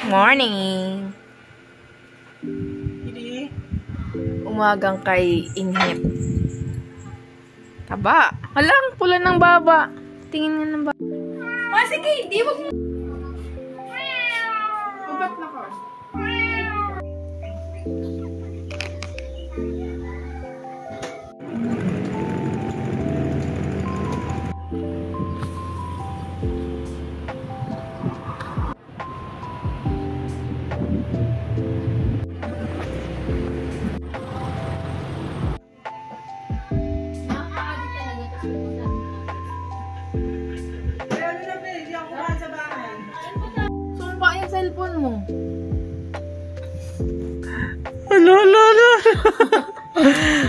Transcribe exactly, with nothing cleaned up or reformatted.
Morning! Umagang kay inhip. Taba! Alang, pula ng baba. Tingin nga ng baba. Ah, sige! Di wag mo! Ubat na ka. Sumpa yung cellphone mo. Ano, ano, ano?